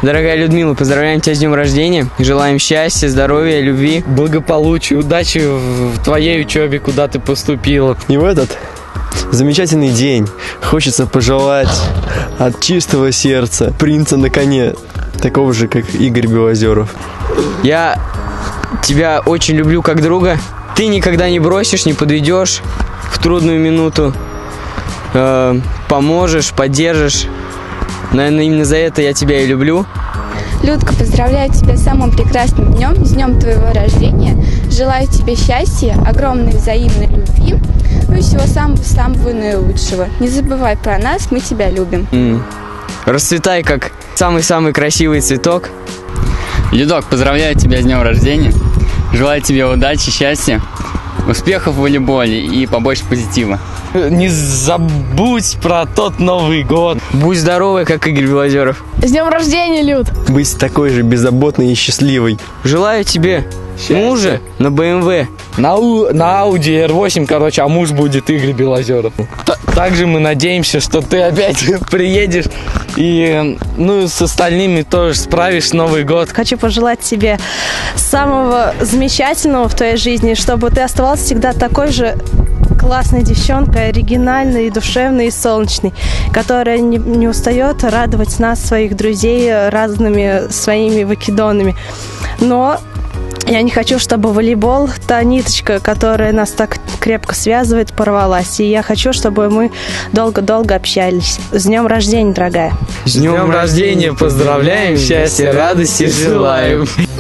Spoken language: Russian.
Дорогая Людмила, поздравляем тебя с днем рождения. Желаем счастья, здоровья, любви, благополучия, удачи в твоей учебе, куда ты поступила. И в этот замечательный день хочется пожелать от чистого сердца принца на коне, такого же, как Игорь Белозеров. Я тебя очень люблю как друга. Ты никогда не бросишь, не подведешь в трудную минуту. Поможешь, поддержишь. Наверное, именно за это я тебя и люблю. Людка, поздравляю тебя с самым прекрасным днем, с днем твоего рождения. Желаю тебе счастья, огромной взаимной любви, ну и всего самого-самого наилучшего. Не забывай про нас, мы тебя любим. Расцветай, как самый-самый красивый цветок. Людок, поздравляю тебя с днем рождения. Желаю тебе удачи, счастья, успехов в волейболе и побольше позитива. Не забудь про тот Новый год. Будь здоровый, как Игорь Белозеров. С днем рождения, Люд! Быть такой же беззаботной и счастливой. Желаю тебе мужа на BMW. На Audi R8, короче, а муж будет Игорь Белозеров. Также мы надеемся, что ты опять приедешь и с остальными тоже справишь Новый год. Хочу пожелать тебе самого замечательного в твоей жизни, чтобы ты оставался всегда такой же классной девчонкой, оригинальной, душевной и солнечной, которая не устает радовать нас, своих друзей, разными своими выкидонами. Но я не хочу, чтобы волейбол, та ниточка, которая нас так крепко связывает, порвалась. И я хочу, чтобы мы долго-долго общались. С днем рождения, дорогая! С днем рождения поздравляем, счастья, радости желаем!